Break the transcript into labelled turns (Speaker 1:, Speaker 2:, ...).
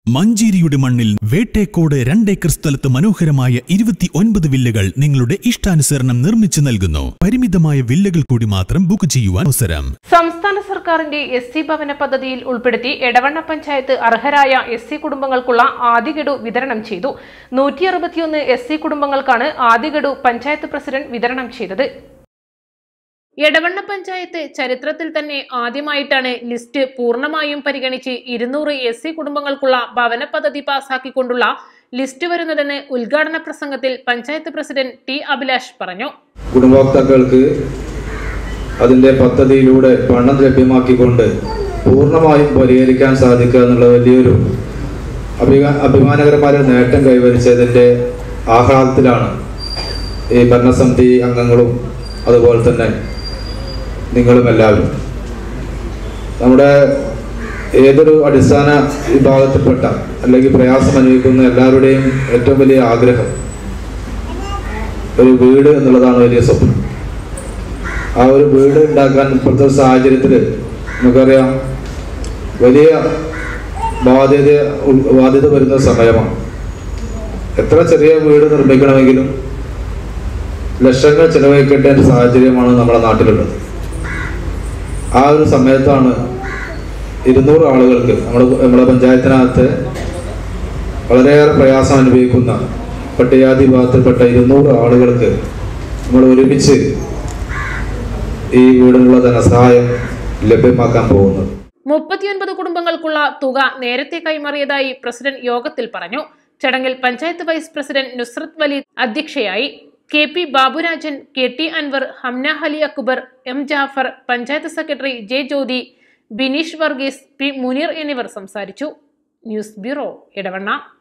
Speaker 1: മഞ്ചേരിയുടെ മണ്ണിൽ വേട്ടേക്കോട് 2 ഏക്കർ സ്ഥലത്ത് മനോഹരമായ 29 വില്ലകൾ നിങ്ങളുടെ ഇഷ്ടാനുസരണം നിർമ്മിച്ചു നൽകുന്നു. പരിമിതമായ വില്ലകൾ കൂടി മാത്രം ബുക്ക് ചെയ്യുവാൻ അവസരം.
Speaker 2: സംസ്ഥാന സർക്കാരിന്റെ എസ്.സി. ഭവന പദ്ധതിയിൽ ഉൾപ്പെടുത്തി എടവണ്ണ പഞ്ചായത്ത് അർഹരായ എസ്.സി. കുടുംബങ്ങൾക്കുള്ള ആദ്യ ഗഡു വിതരണം ചെയ്തു. 161 എസ്.സി. കുടുംബങ്ങൾക്കാണ് ആദ്യ ഗഡു പഞ്ചായത്ത് പ്രസിഡന്റ് വിതരണം ചെയ്തത്. എടവണ്ണ പഞ്ചായത്ത് ചരിത്രത്തിൽ തന്നെ ആദ്യമായിട്ടാണ് ലിസ്റ്റ് പൂർണ്ണമായും പരിഗണിച്ച് 200 എസ്.സി. കുടുംബങ്ങൾക്കുള്ള ഭവന പദ്ധതി പാസാക്കിക്കൊണ്ടുള്ള ലിസ്റ്റ് വരുന്നതെന്ന് ഉദ്ഘാടന പ്രസംഗത്തിൽ പഞ്ചായത്ത് പ്രസിഡന്റ് ടി അഭിലാഷ് പറഞ്ഞു.
Speaker 3: ഗുണഭോക്താക്കൾക്ക് അതിന്റെ പദ്ധതിയിലൂടെ പണം ലഭ്യമാക്കിക്കൊണ്ട് പൂർണ്ണമായും പരിഹരിക്കാൻ സാധിക്കുക എന്നുള്ള വലിയൊരു അഭിമാനകരമായ നേട്ടം കൈവരിച്ചതിന്റെ ആഹ്ലാദത്തിലാണ് ഈ ഭരണസമിതി അംഗങ്ങളും അതുപോലെ തന്നെ നിങ്ങളും എല്ലാവരും. നമ്മുടെ ഏതൊരു അടിസ്ഥാന വിഭാഗത്തിൽപ്പെട്ട അല്ലെങ്കിൽ പ്രയാസം അനുഭവിക്കുന്ന എല്ലാവരുടെയും ഏറ്റവും വലിയ ആഗ്രഹം ഒരു വീട് എന്നുള്ളതാണ്, വലിയ സ്വപ്നം. ആ ഒരു വീട് ഉണ്ടാക്കാൻ ഇപ്പോഴത്തെ സാഹചര്യത്തിൽ നമുക്കറിയാം വലിയ ബാധ്യത വരുന്ന സമയമാണ്. എത്ര ചെറിയ വീട് നിർമ്മിക്കണമെങ്കിലും ലക്ഷങ്ങൾ ചെലവഴിക്കേണ്ട ഒരു സാഹചര്യമാണ് നമ്മുടെ നാട്ടിലുള്ളത്. ആ ഒരു സമയത്താണ് 200 ആളുകൾക്ക് നമ്മുടെ പഞ്ചായത്തിനകത്ത് വളരെയേറെ പ്രയാസം അനുഭവിക്കുന്ന പട്ടികജാതി വിഭാഗത്തിൽപ്പെട്ട 200 ആളുകൾക്ക് നമ്മൾ ഒരുമിച്ച് ഈ വീടിനുള്ള ധനസഹായം ലഭ്യമാക്കാൻ പോകുന്നത്.
Speaker 2: 39 കുടുംബങ്ങൾക്കുള്ള തുക നേരത്തെ കൈമാറിയതായി പ്രസിഡന്റ് യോഗത്തിൽ പറഞ്ഞു. ചടങ്ങിൽ പഞ്ചായത്ത് വൈസ് പ്രസിഡന്റ് നുസ്രത്ത് വലീദ് അധ്യക്ഷയായി. KP Baburajan, KT Anwar, Hamna Ali Akbar, M Jafar, panchayat secretary J Jyothi, Bineesh Varghese, P Muneer എന്നിവർ സംസാരിച്ചു. News bureau, Edavanna.